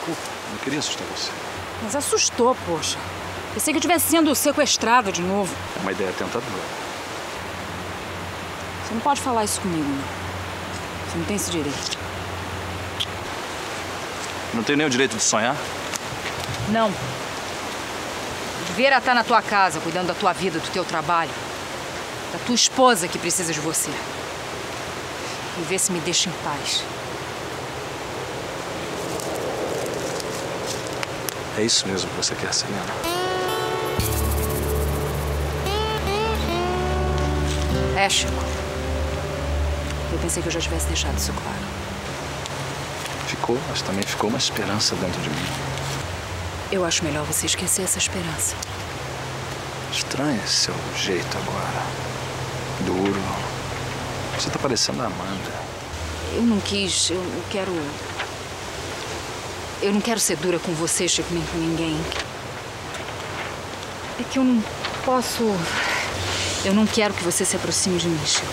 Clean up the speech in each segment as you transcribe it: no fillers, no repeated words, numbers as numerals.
desculpa. Não queria assustar você. Mas assustou, poxa. Pensei que eu estivesse sendo sequestrada de novo. É uma ideia tentadora. Você não pode falar isso comigo, não. Você não tem esse direito. Não tenho nem o direito de sonhar? Não. Eu devia estar na tua casa, cuidando da tua vida, do teu trabalho. Da tua esposa que precisa de você. E ver se me deixa em paz. É isso mesmo que você quer, Selena? É, Chico. Eu pensei que eu já tivesse deixado isso claro. Ficou, mas também ficou uma esperança dentro de mim. Eu acho melhor você esquecer essa esperança. Estranho esse seu jeito agora. Duro. Você tá parecendo a Amanda. Eu não quis, eu não quero ser dura com você, Chico, nem com ninguém. É que eu não posso... Eu não quero que você se aproxime de mim, Chico.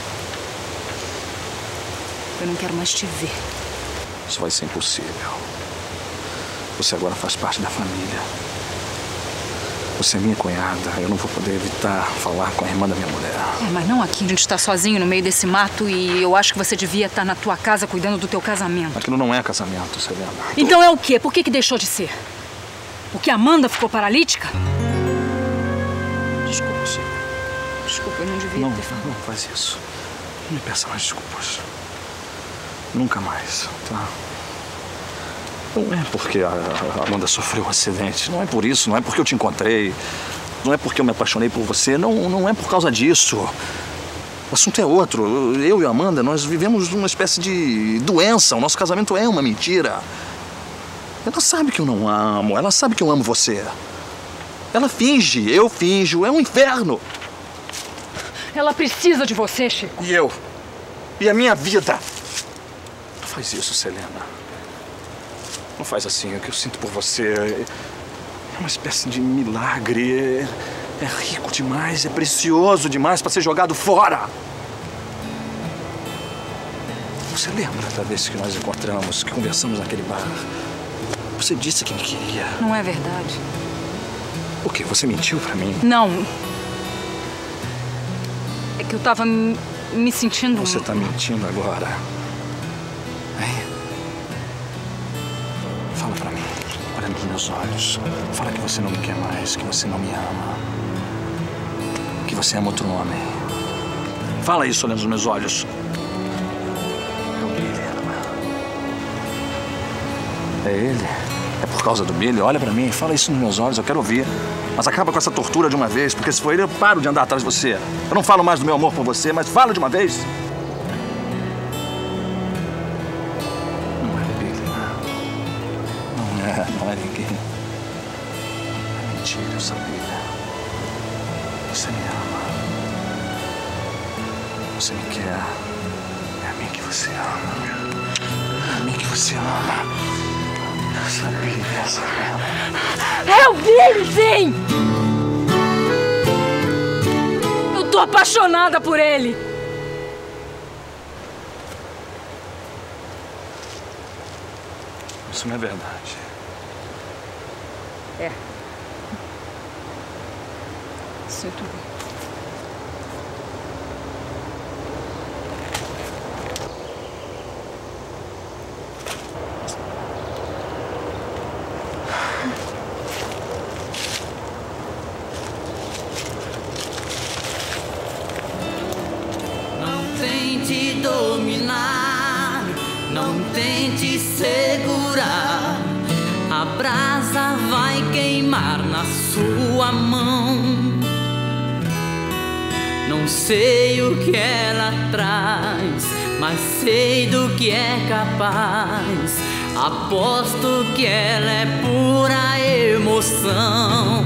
Eu não quero mais te ver. Isso vai ser impossível. Você agora faz parte da família. Você é minha cunhada. Eu não vou poder evitar falar com a irmã da minha mulher. É, mas não aqui. A gente tá sozinho no meio desse mato e eu acho que você devia estar na tua casa cuidando do teu casamento. Aquilo não é casamento, Selena. Então é o quê? Por que deixou de ser? Porque a Amanda ficou paralítica? Desculpa, Chico. Desculpa, eu não devia ter falado. Não faz isso. Não me peça mais desculpas. Nunca mais, tá? Não é porque a Amanda sofreu um acidente. Não é por isso. Não é porque eu te encontrei. Não é porque eu me apaixonei por você. Não é por causa disso. O assunto é outro. Eu e a Amanda, nós vivemos uma espécie de doença. O nosso casamento é uma mentira. Ela sabe que eu não amo. Ela sabe que eu amo você. Ela finge. Eu finjo. É um inferno. Ela precisa de você, Chico. E eu? E a minha vida? Não faz isso, Selena. Não faz assim. O que eu sinto por você é uma espécie de milagre. É rico demais, é precioso demais para ser jogado fora. Você lembra da vez que nós encontramos, que conversamos naquele bar? Você disse que me queria. Não é verdade. O quê? Você mentiu pra mim? Não. É que eu tava me sentindo... Você tá mentindo agora. Hein? Fala pra mim. Olha nos meus olhos. Fala que você não me quer mais, que você não me ama. Que você ama outro homem. Fala isso olhando nos meus olhos. É o Billy. É ele? É por causa do Billy? Olha pra mim, fala isso nos meus olhos, eu quero ouvir. Mas acaba com essa tortura de uma vez, porque se for ele, eu paro de andar atrás de você. Eu não falo mais do meu amor por você, mas fala de uma vez. Não é Billy, não é ninguém. É mentira, eu sabia. Você me ama. Você me quer. É a mim que você ama. É a mim que você ama. Eu sabia. É o Billy, sim! Eu tô apaixonada por ele! Isso não é verdade. É. Sinto bem. Dominar, não tente segurar. A brasa vai queimar na sua mão. Não sei o que ela traz, mas sei do que é capaz. Aposto que ela é pura emoção.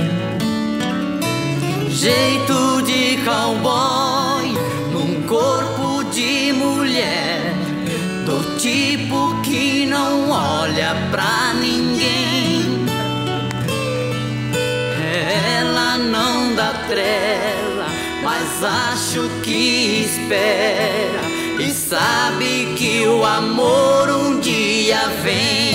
Jeito de cowboy num corpo de mulher, do tipo que não olha pra ninguém. Ela não dá trela, mas acho que espera e sabe que o amor um dia vem.